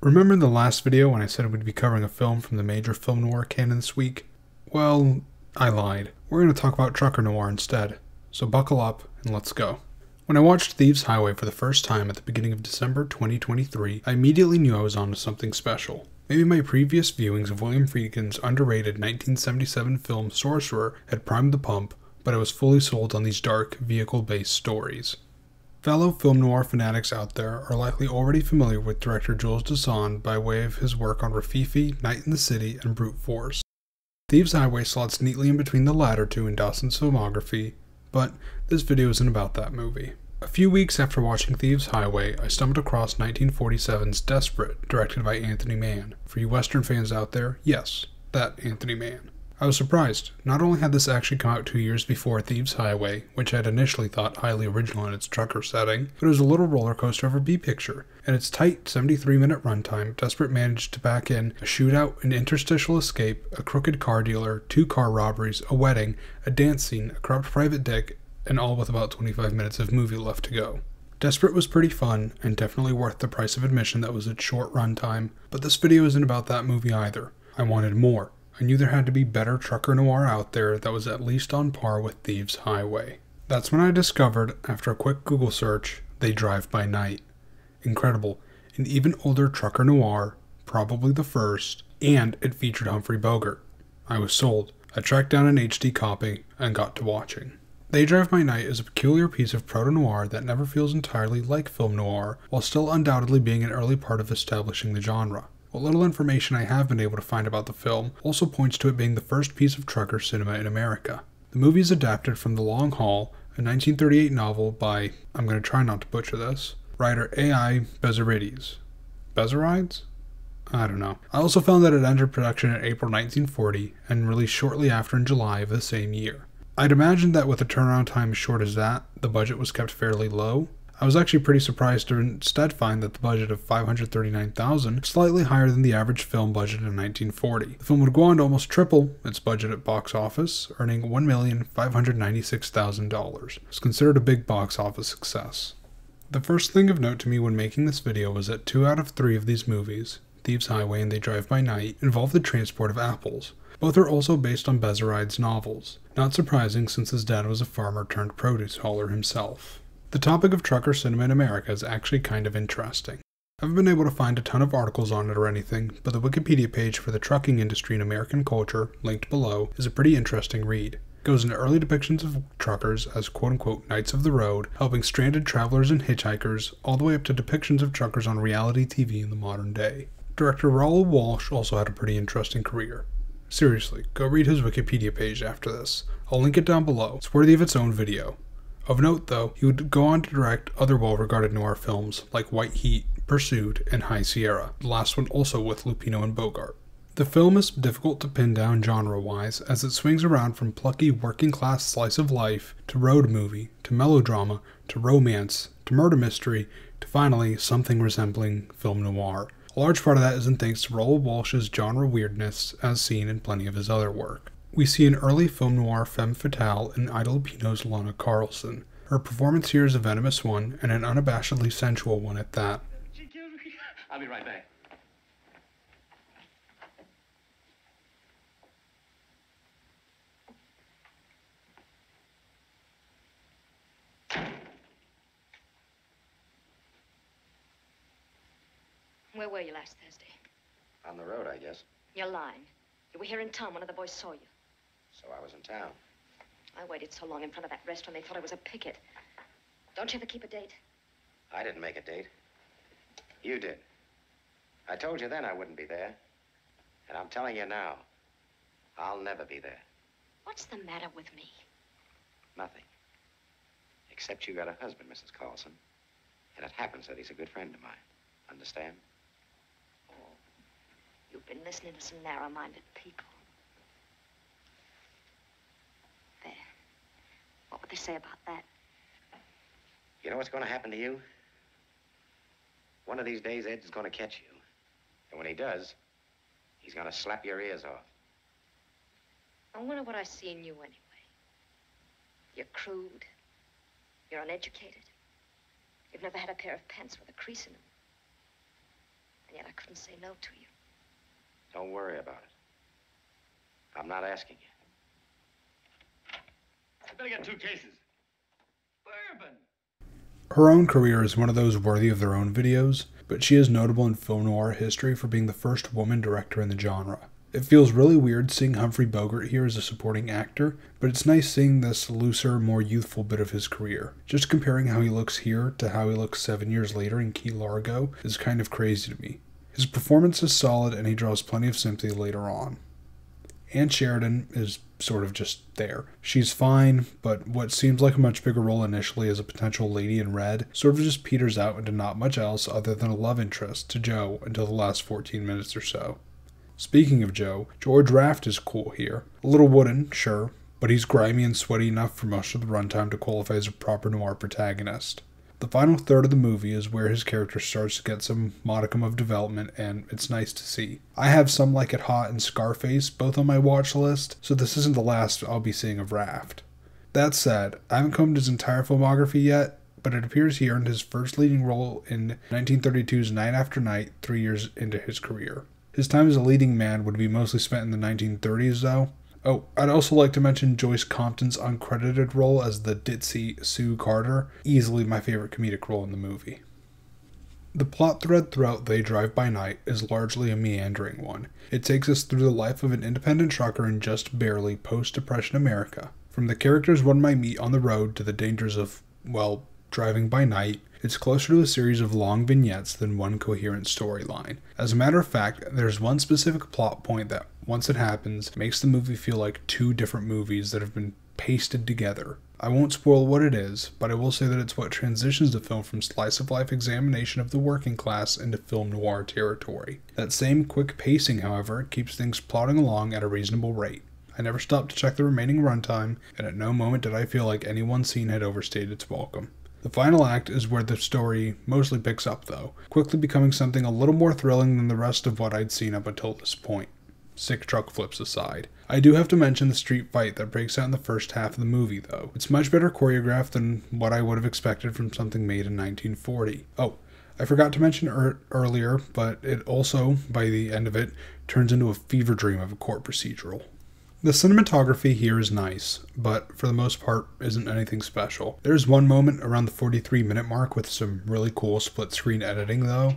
Remember in the last video when I said we'd be covering a film from the major film noir canon this week? Well, I lied. We're going to talk about trucker noir instead. So buckle up and let's go. When I watched Thieves Highway for the first time at the beginning of December 2023, I immediately knew I was onto something special. Maybe my previous viewings of William Friedkin's underrated 1977 film Sorcerer had primed the pump, but I was fully sold on these dark, vehicle-based stories. Fellow film noir fanatics out there are likely already familiar with director Jules Dassin by way of his work on Rafifi, Night in the City, and Brute Force. Thieves Highway slots neatly in between the latter two in Dassin's filmography, but this video isn't about that movie. A few weeks after watching Thieves Highway, I stumbled across 1947's Desperate, directed by Anthony Mann. For you Western fans out there, yes, that Anthony Mann. I was surprised. Not only had this actually come out 2 years before Thieves Highway, which I had initially thought highly original in its trucker setting, but it was a little roller coaster of a B-picture. In its tight 73-minute runtime, Desperate managed to pack in a shootout, an interstitial escape, a crooked car dealer, 2 car robberies, a wedding, a dance scene, a corrupt private dick, and all with about 25 minutes of movie left to go. Desperate was pretty fun, and definitely worth the price of admission that was its short runtime, but this video isn't about that movie either. I wanted more. I knew there had to be better trucker noir out there that was at least on par with Thieves Highway. That's when I discovered, after a quick Google search, They Drive by Night. Incredible. An even older trucker noir, probably the first, and it featured Humphrey Bogart. I was sold. I tracked down an HD copy and got to watching. They Drive by Night is a peculiar piece of proto-noir that never feels entirely like film noir, while still undoubtedly being an early part of establishing the genre. What little information I have been able to find about the film also points to it being the first piece of trucker cinema in America. The movie is adapted from The Long Haul, a 1938 novel by, I'm going to try not to butcher this, writer A.I. Bezarides. Bezarides? I don't know. I also found that it entered production in April 1940 and released shortly after in July of the same year. I'd imagine that with a turnaround time as short as that, the budget was kept fairly low. I was actually pretty surprised to instead find that the budget of $539,000 was slightly higher than the average film budget in 1940. The film would go on to almost triple its budget at box office, earning $1,596,000. It's considered a big box office success. The first thing of note to me when making this video was that 2 out of 3 of these movies, Thieves Highway and They Drive by Night, involve the transport of apples. Both are also based on Bezarides' novels. Not surprising since his dad was a farmer turned produce hauler himself. The topic of trucker cinema in America is actually kind of interesting. I haven't been able to find a ton of articles on it or anything, but the Wikipedia page for the trucking industry in American culture, linked below, is a pretty interesting read. It goes into early depictions of truckers as quote-unquote knights of the road, helping stranded travelers and hitchhikers, all the way up to depictions of truckers on reality TV in the modern day. Director Raoul Walsh also had a pretty interesting career. Seriously, go read his Wikipedia page after this. I'll link it down below. It's worthy of its own video. Of note, though, he would go on to direct other well-regarded noir films like White Heat, Pursuit, and High Sierra, the last one also with Lupino and Bogart. The film is difficult to pin down genre-wise, as it swings around from plucky working-class slice of life, to road movie, to melodrama, to romance, to murder mystery, to finally something resembling film noir. A large part of that isn't thanks to Raoul Walsh's genre weirdness, as seen in plenty of his other work. We see an early film noir femme fatale in Ida Lupino's Lana Carlson. Her performance here is a venomous one, and an unabashedly sensual one at that. She killed me. I'll be right back. Where were you last Thursday? On the road, I guess. You're lying. You were here in town. One of the boys saw you. So I was in town. I waited so long in front of that restaurant, they thought I was a picket. Don't you ever keep a date? I didn't make a date. You did. I told you then I wouldn't be there. And I'm telling you now, I'll never be there. What's the matter with me? Nothing. Except you got a husband, Mrs. Carlson. And it happens that he's a good friend of mine. Understand? Oh, you've been listening to some narrow-minded people. There. What would they say about that? You know what's going to happen to you? One of these days, Ed's going to catch you. And when he does, he's going to slap your ears off. I wonder what I see in you anyway. You're crude. You're uneducated. You've never had a pair of pants with a crease in them. And yet I couldn't wouldn't say no to you. Don't worry about it. I'm not asking you. I better get 2 cases. Bourbon. Her own career is one of those worthy of their own videos, but she is notable in film noir history for being the first woman director in the genre. It feels really weird seeing Humphrey Bogart here as a supporting actor, but it's nice seeing this looser, more youthful bit of his career. Just comparing how he looks here to how he looks 7 years later in Key Largo is kind of crazy to me. His performance is solid and he draws plenty of sympathy later on. Ann Sheridan is sort of just there. She's fine, but what seems like a much bigger role initially as a potential lady in red sort of just peters out into not much else other than a love interest to Joe until the last 14 minutes or so. Speaking of Joe, George Raft is cool here. A little wooden, sure, but he's grimy and sweaty enough for most of the runtime to qualify as a proper noir protagonist. The final third of the movie is where his character starts to get some modicum of development, and it's nice to see. I have Some Like It Hot and Scarface both on my watch list, so this isn't the last I'll be seeing of Raft. That said, I haven't combed his entire filmography yet, but it appears he earned his first leading role in 1932's Night After Night 3 years into his career. His time as a leading man would be mostly spent in the 1930s though. Oh, I'd also like to mention Joyce Compton's uncredited role as the ditzy Sue Carter, easily my favorite comedic role in the movie. The plot thread throughout They Drive By Night is largely a meandering one. It takes us through the life of an independent trucker in just barely post-Depression America. From the characters one might meet on the road to the dangers of, well, driving by night, it's closer to a series of long vignettes than one coherent storyline. As a matter of fact, there's one specific plot point that, once it happens, makes the movie feel like 2 different movies that have been pasted together. I won't spoil what it is, but I will say that it's what transitions the film from slice-of-life examination of the working class into film noir territory. That same quick pacing, however, keeps things plodding along at a reasonable rate. I never stopped to check the remaining runtime, and at no moment did I feel like any one scene had overstayed its welcome. The final act is where the story mostly picks up though, quickly becoming something a little more thrilling than the rest of what I'd seen up until this point. Sick truck flips aside. I do have to mention the street fight that breaks out in the first half of the movie though. It's much better choreographed than what I would have expected from something made in 1940. Oh, I forgot to mention earlier, but it also, by the end of it, turns into a fever dream of a court procedural. The cinematography here is nice, but for the most part isn't anything special. There's one moment around the 43-minute mark with some really cool split-screen editing though.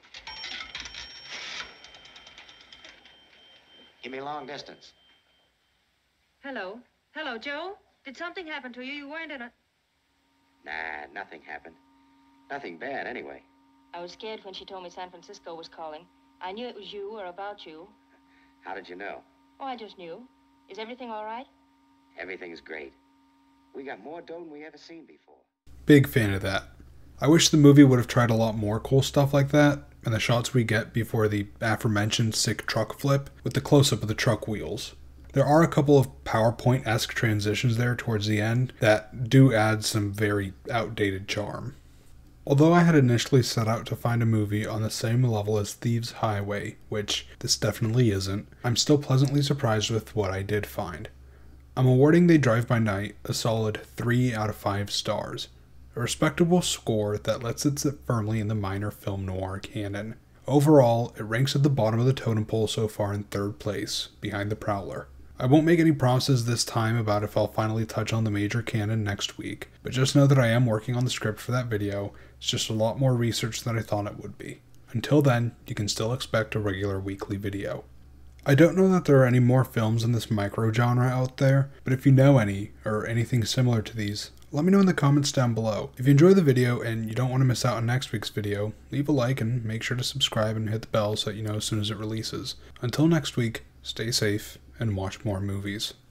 Give me long distance. Hello? Hello, Joe? Did something happen to you? You weren't in a... Nah, nothing happened. Nothing bad, anyway. I was scared when she told me San Francisco was calling. I knew it was you or about you. How did you know? Oh, I just knew. Is everything all right? Everything's great. We got more dough than we ever seen before. Big fan of that. I wish the movie would have tried a lot more cool stuff like that, and the shots we get before the aforementioned sick truck flip with the close-up of the truck wheels. There are a couple of PowerPoint-esque transitions there towards the end that do add some very outdated charm. Although I had initially set out to find a movie on the same level as Thieves Highway, which this definitely isn't, I'm still pleasantly surprised with what I did find. I'm awarding They Drive By Night a solid 3 out of 5 stars, a respectable score that lets it sit firmly in the minor film noir canon. Overall, it ranks at the bottom of the totem pole so far in 3rd place, behind The Prowler. I won't make any promises this time about if I'll finally touch on the major canon next week, but just know that I am working on the script for that video. It's just a lot more research than I thought it would be. Until then, you can still expect a regular weekly video. I don't know that there are any more films in this micro-genre out there, but if you know any, or anything similar to these, let me know in the comments down below. If you enjoy the video and you don't want to miss out on next week's video, leave a like and make sure to subscribe and hit the bell so that you know as soon as it releases. Until next week, stay safe and watch more movies.